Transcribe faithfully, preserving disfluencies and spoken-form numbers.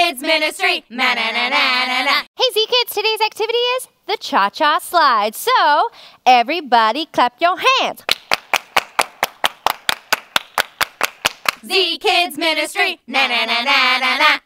ZKids Ministry. Na na na na na na. Hey ZKids, today's activity is the cha-cha slide. So, everybody clap your hands. ZKids Ministry. Na na na na na na.